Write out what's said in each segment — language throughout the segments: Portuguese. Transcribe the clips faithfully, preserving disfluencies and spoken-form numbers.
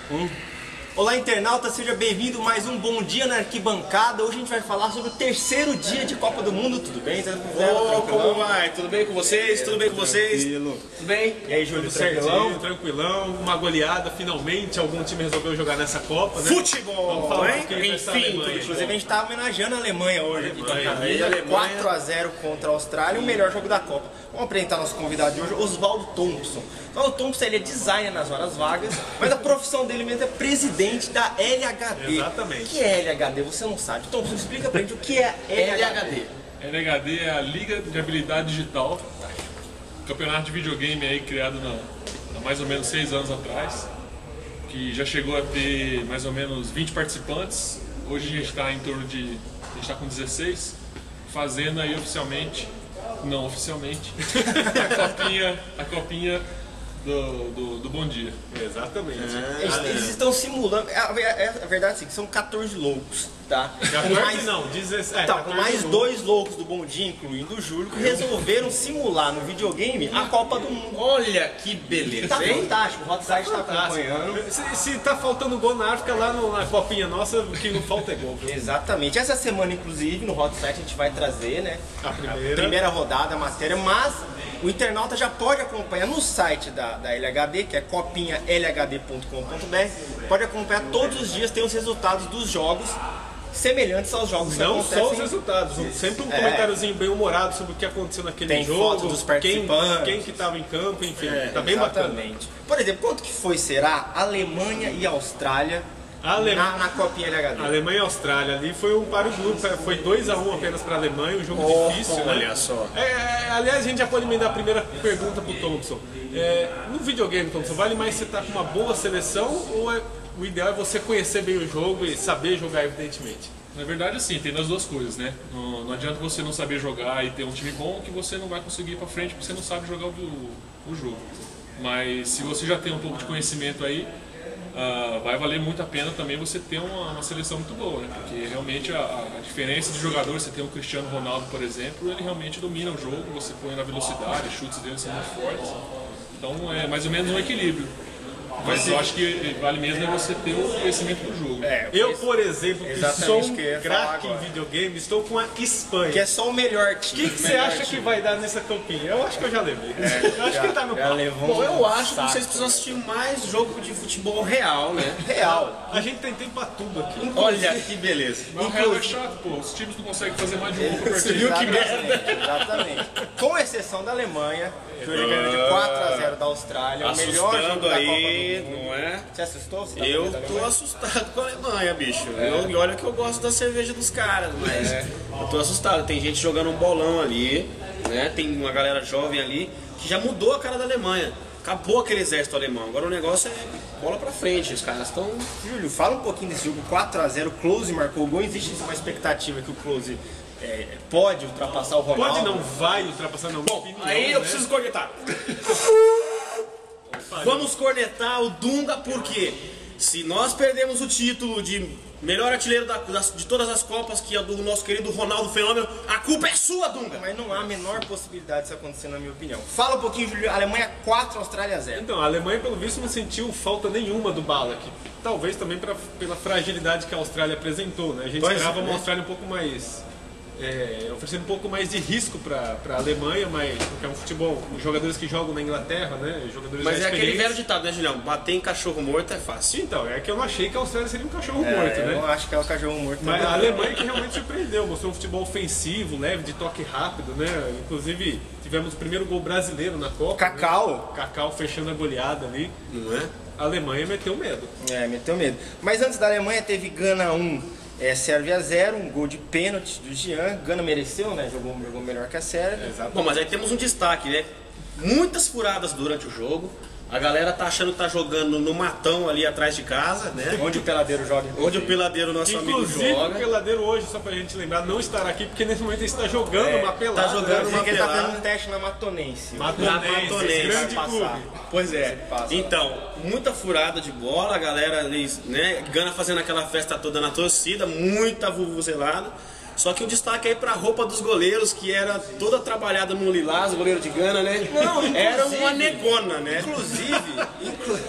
Hum. Olá, internauta, seja bem-vindo a mais um Bom Dia na Arquibancada. Hoje a gente vai falar sobre o terceiro dia de Copa do Mundo. Tudo bem? Ô, como vai? Tudo bem com vocês? Tudo bem com vocês? Tranquilo. Tudo bem? E aí, Júlio, Tranquilão, tranquilão, uma goleada, finalmente algum time resolveu jogar nessa Copa, né? Futebol, Vamos falar hein? um pouquinho dessa Alemanha. Inclusive a gente tá homenageando a Alemanha hoje aqui com a Alemanha. camisa. Alemanha. quatro a zero contra a Austrália, o melhor jogo da Copa. Vamos apresentar nosso convidado de hoje, Oswaldo Thompson. Oswaldo Thompson, ele é designer nas horas vagas, mas a profissão dele mesmo é presidente da L H D. Exatamente. O que é L H D? Você não sabe. Thompson, explica pra gente o que é L H D. L H D é a Liga de Habilidade Digital, campeonato de videogame aí criado na, há mais ou menos seis anos atrás, que já chegou a ter mais ou menos vinte participantes. Hoje a gente está em torno de, a gente está com dezesseis, fazendo aí oficialmente, não oficialmente, a copinha, a copinha do, do, do Bom Dia. Exatamente. Eles, eles estão simulando. A, a, a verdade é assim, que são quatorze loucos, tá? Com quatorze não, dezesseis. Então, com mais dois loucos do Bom Dia, incluindo o Júlio, que resolveram simular no videogame a Copa do Mundo. Olha que beleza, Tá hein? fantástico, o Hot Site tá acompanhando. Se, se tá faltando gol na África, lá no, na copinha nossa, o que não falta é gol, viu? Exatamente. Essa semana, inclusive, no Hot Site a gente vai trazer, né? A primeira. primeira rodada, a matéria, mas o internauta já pode acompanhar no site da, da L H D, que é copinha L H D ponto com ponto B R. Pode acompanhar todos os dias, tem os resultados dos jogos semelhantes aos jogos que Não acontecem. só os resultados, um- sempre um É. comentáriozinho bem humorado sobre o que aconteceu naquele Tem jogo, foto dos quem, participantes. quem que tava em campo, enfim, É, tá bem bacana. exatamente. Por exemplo, quanto que foi, será, Alemanha e Austrália A Ale- na, na copinha L H D? Alemanha e Austrália ali foi um páreo duro, foi dois a um apenas para a Alemanha, um jogo Oh, difícil, né? olha só. É, é, aliás, a gente já pode emendar a primeira pergunta pro Thompson. É, no videogame, Thompson, vale mais você estar com uma boa seleção ou é- o ideal é você conhecer bem o jogo e saber jogar, evidentemente? Na verdade, assim, tem das duas coisas, né? Não, não adianta você não saber jogar e ter um time bom que você não vai conseguir ir pra frente porque você não sabe jogar o, o jogo. Mas se você já tem um pouco de conhecimento aí, ah, vai valer muito a pena também você ter uma, uma seleção muito boa, né? Porque realmente a, a diferença de jogador, você tem o Cristiano Ronaldo, por exemplo, ele realmente domina o jogo, você põe na velocidade, os chutes dele são muito fortes. Então é mais ou menos um equilíbrio. Mas eu acho que vale mesmo é você ter o conhecimento do jogo. É, Eu, por exemplo, que Exatamente sou o um que eu ia falar craque em agora. videogame, estou com a Espanha. que é só o melhor O time. que, que você acha que vai dar nessa copinha? Eu acho que eu já levei. eu acho que tá no Já papo. levou Bom, eu um acho que saco. vocês precisam assistir mais jogo de futebol real, né? Real. A gente tem tempo pra tudo aqui. Olha que beleza. Mas o real é chato, pô. Os times não conseguem fazer mais de um gol por partida. viu que Exatamente, exatamente. Com exceção da Alemanha, que hoje ganhou de quatro a zero da Austrália, o melhor jogo Assustando da aí, Copa do Mundo. não é? Você assustou? Você tá Eu falando da tô Alemanha? assustado com a Alemanha, bicho. Eu, e olha que eu gosto da cerveja dos caras, mas eu tô assustado. Tem gente jogando um bolão ali, né? Tem uma galera jovem ali que já mudou a cara da Alemanha. Acabou aquele exército alemão. Agora o negócio é bola pra frente. Os caras estão. Júlio, fala um pouquinho desse jogo. quatro a zero, o Close marcou o gol. Existe uma expectativa que o Close é, pode ultrapassar o Ronaldo? Pode não, vai ultrapassar, não. Bom, Opinião, aí eu né? preciso cornetar. Vamos cornetar o Dunga porque se nós perdemos o título de melhor artilheiro da- das- de todas as Copas, que é do nosso querido Ronaldo Fenômeno, a culpa é sua, Dunga! Mas não há a menor possibilidade disso acontecer, na minha opinião. Fala um pouquinho, Júlio. Alemanha quatro, Austrália zero. Então, a Alemanha, pelo visto, não sentiu falta nenhuma do Ballack. Talvez também pra, pela fragilidade que a Austrália apresentou, né? A gente Pois esperava é. uma Austrália um pouco mais... É, oferecendo um pouco mais de risco para a Alemanha, mas porque é um futebol, os jogadores que jogam na Inglaterra, né? Jogadores Mas já é aquele experientes. velho ditado, né, Julião? Bater em cachorro morto é fácil. Então, é que eu não achei que a Austrália seria um cachorro É, morto, né? eu acho que é o cachorro morto. Mas também. a Alemanha que realmente surpreendeu, mostrou um futebol ofensivo, leve, de toque rápido, né? Inclusive, tivemos o primeiro gol brasileiro na Copa. Cacau. Né? Cacau fechando a goleada ali. Não é? A Alemanha meteu medo. É, meteu medo. Mas antes da Alemanha teve Gana um, é, Sérvia zero, um gol de pênalti do Jean. Gana mereceu, né? Jogou, jogou melhor que a Sérvia. Exato. Bom, mas aí temos um destaque, né? Muitas furadas durante o jogo. A galera tá achando que tá jogando no matão ali atrás de casa, né? Onde o peladeiro joga. Onde o peladeiro, nosso Inclusive, amigo, o joga. peladeiro hoje, só pra gente lembrar, não estará aqui, porque nesse momento ele está jogando É, uma pelada. tá jogando Eu uma sei que ele tá pelada. fazendo um teste na Matonense. Matonense, Na Matonense. grande Vai clube. passar. Pois é. Passa. Então, muita furada de bola, a galera ali, né? Gana fazendo aquela festa toda na torcida, muita vuvuzelada. Só que o destaque aí pra roupa dos goleiros, que era toda trabalhada no lilás, o goleiro de Gana, né? Não, inclusive- era uma negona, né? Inclusive, inclu-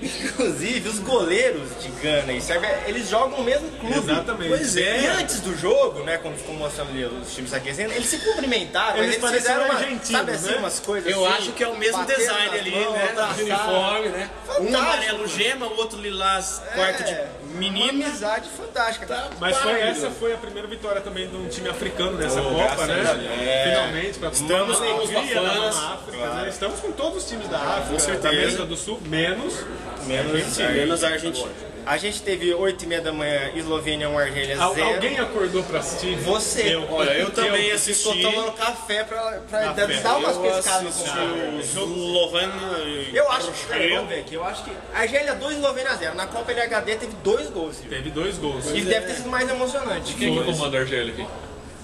Inclusive, os goleiros de Gana e Sérvia, eles jogam no mesmo clube. Exatamente. Pois é. E antes do jogo, né, quando ficou mostrando ali os times aquecendo, eles se cumprimentaram, Eles mas eles fizeram uma, argentinos, sabe assim, né? umas coisas Eu assim, acho que é o mesmo batendo design nas ali, mãos, né? abraçaram. De uniforme, né? Um Fantástico. amarelo gema, o outro lilás, quarto de É, menino. Uma amizade fantástica. Tá? Mas foi, Maravilhoso. essa foi a primeira vitória também de um time africano nessa Oh, Copa, graças né? a Deus. É. Finalmente, pra Estamos uma com os alegria da bafanas. Mama África, né? Estamos com todos os times da África, certeza. da América do Sul, menos Menos, Sim, menos a Argentina. A gente teve oito e meia da manhã, Eslovênia um, Argélia Al- zero. alguém acordou pra assistir? Você. Olha, eu também assisti. Estou tomando café pra, pra Café. dar umas Eu pescadas no assisti computador. o Slovênia e Eu acho que, Argélia. vamos ver aqui, eu acho que Argélia dois, Eslovênia zero. Na Copa L H D teve dois gols. Silvio. Teve dois gols. E deve ter sido mais emocionante. Quem que comanda a Argélia aqui?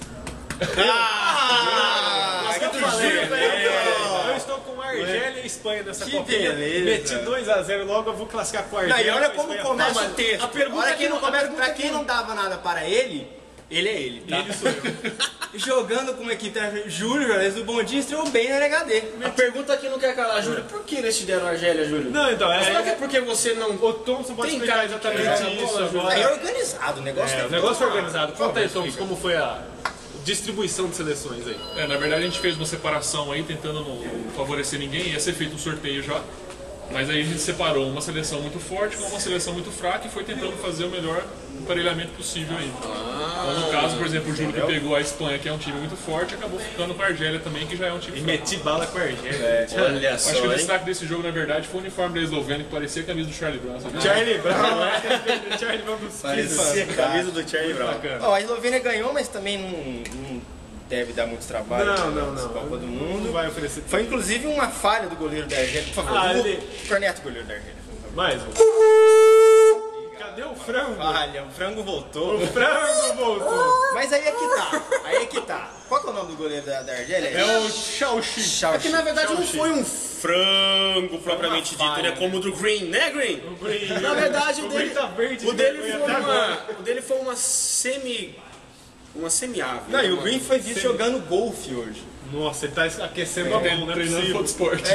Ah, Mas que eu que falei, jeito, velho, hein? Eu estou com a Argélia e Espanha nessa Que copinha. beleza. Meti dois a zero logo, eu vou classificar com a Não, Argélia. e olha a como Espanha começa passa. o texto. A pergunta Olha que quem não não- a começa, pergunta pra que quem não- não dava nada para ele, ele é ele, tá? Ele sou eu. Jogando com uma equipe, Júlio, jogadores do Bom Dia, estreou bem na L H D. A pergunta que não quer calar, Júlio. Por que eles te deram a Argélia, Júlio? Não, então, é... Será que é porque você não... O Thompson pode Tem explicar cara de exatamente quem joga isso bola, Júlio. agora. Aí é organizado, o negócio É, é o negócio foi organizado. Conta aí, Thompson, como foi a distribuição de seleções aí. É, na verdade a gente fez uma separação aí, tentando não favorecer ninguém, ia ser feito um sorteio já. Mas aí a gente separou uma seleção muito forte com uma seleção muito fraca e foi tentando fazer o melhor emparelhamento possível aí. Então, no caso, por exemplo, o Júlio que pegou a Espanha, que é um time muito forte, acabou ficando com a Argélia também, que já é um time E fraco. meti bala com a Argélia. Olha só, Acho que o hein? destaque desse jogo, na verdade, foi o uniforme da Eslovênia, que parecia a camisa do Charlie Brown. sabe? Charlie Brown, é. Charlie Brown dos Parecia a camisa do Charlie Brown. Bacana. Ó, a Eslovênia ganhou, mas também não, não deve dar muito trabalho Não, né, não, nessa não. Copa do Não Mundo. vai oferecer. Foi inclusive uma falha do goleiro da Argélia. Por favor, Ah, o ele- corneta o goleiro da Argélia. Mais um. Cadê o frango? Falha, o frango voltou. O frango voltou. Mas aí é que tá, aí é que tá. Qual que é o nome do goleiro da, da Argélia? É o Xiaoxi. É que na verdade não foi um frango propriamente Foi uma dito, ele é falha. como o do Green, né, Green? Green. Na verdade, o O dele, Green tá verde o de dele vergonha foi até uma, o dele foi uma semi, uma semi-ave. Não, e o Uma- Green foi visto jogando golfe hoje. Nossa, ele tá aquecendo a mão, não é Treinando possível. fotosport.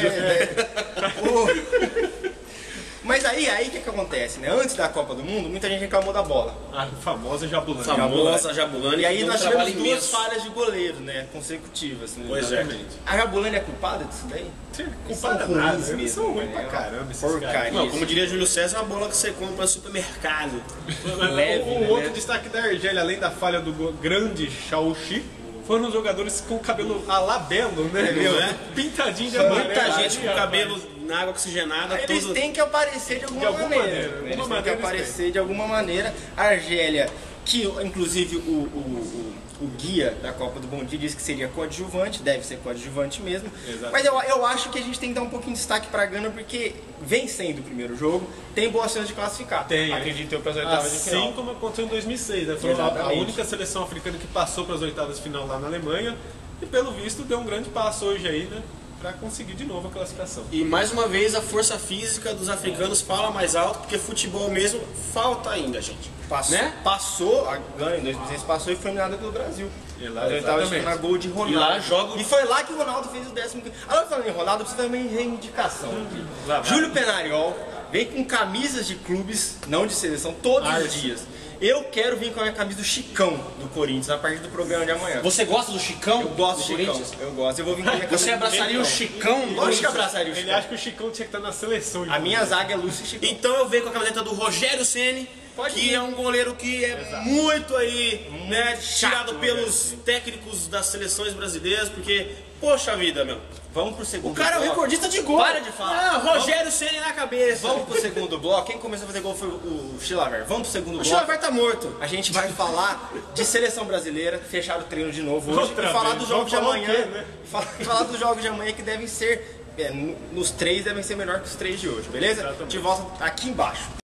O- Mas aí, aí o que, que acontece, né? Antes da Copa do Mundo, muita gente reclamou da bola. A famosa Jabulani. Famosa Jabulani. E aí que deu nós um trabalho tivemos duas imenso. falhas de goleiro, né? Consecutivas. Né? Pois é. Exatamente. A Jabulani é culpada disso daí? Culpada São nada, ruins eles mesmo, são ruins né? pra caramba esses Porcaria. caras. Não, como diria Júlio César, é uma bola que você compra no supermercado. Mas leve, o, o né? outro destaque da Argélia, além da falha do go- grande Xiaoxi, foram os jogadores com o cabelo alabelo, né? Não é? Pintadinho de amarelo. Muita gente com rapaz. cabelo na água oxigenada, Eles todo... têm que aparecer de alguma, De alguma maneira. maneira, né? alguma Eles têm que maneira eles aparecer de alguma maneira. A Argélia, que inclusive o, o, o, o guia da Copa do Bom Dia disse que seria coadjuvante, deve ser coadjuvante mesmo. Exatamente. Mas eu, eu acho que a gente tem que dar um pouquinho de destaque para a Gana, porque vencendo o primeiro jogo, tem boa chance de classificar. Tem. Acredito eu para as oitavas de Assim final. como aconteceu em dois mil e seis, né? Foi a, a Exatamente. única seleção africana que passou para as oitavas de final lá na Alemanha. E pelo visto deu um grande passo hoje aí, né? Para conseguir de novo a classificação. E mais uma vez a força física dos africanos fala mais alto, porque futebol mesmo falta ainda, gente. Passou, Né? passou, a Gana em dois mil e seis passou e foi eliminada pelo Brasil. E lá, Nas oitavas de exatamente. final, gol de Ronaldo. E lá joga o- E foi lá que o Ronaldo fez o décimo. Agora falando em Ronaldo, precisa também de reivindicação. aqui. Lá vai. Júlio Penariol vem com camisas de clubes, não de seleção, todos os Arce. dias. Eu quero vir com a minha camisa do Chicão do Corinthians a partir do programa de amanhã. Você gosta do Chicão? Eu gosto do do Chicão. Corinthians? Eu gosto. Eu vou vir com a minha camisa Você do abraçaria o Chicão? do Lógico que Corinthians? abraçaria o Ele Chicão. acha que o Chicão tinha que estar na seleção. A minha zaga é Lúcio e Chicão. Então eu venho com a camiseta do Rogério Ceni, Pode que ir. é um goleiro que é muito aí, né, tirado chato, pelos técnicos das seleções brasileiras, porque, poxa vida, meu. Vamos pro segundo O cara é o bloco. recordista de gol. Para de falar. Ah, Rogério Ceni na cabeça. Vamos pro segundo bloco. Quem começou a fazer gol foi o Chilaver. Vamos pro segundo O bloco. Chilaver tá morto. A gente vai falar de seleção brasileira, fechar o treino de novo hoje Outra e falar vez. dos jogos de Vamos falar o amanhã. quê, né? Falar, falar dos jogos de amanhã que devem ser, é, no- nos três devem ser melhor que os três de hoje, beleza? Exatamente. Te volta aqui embaixo.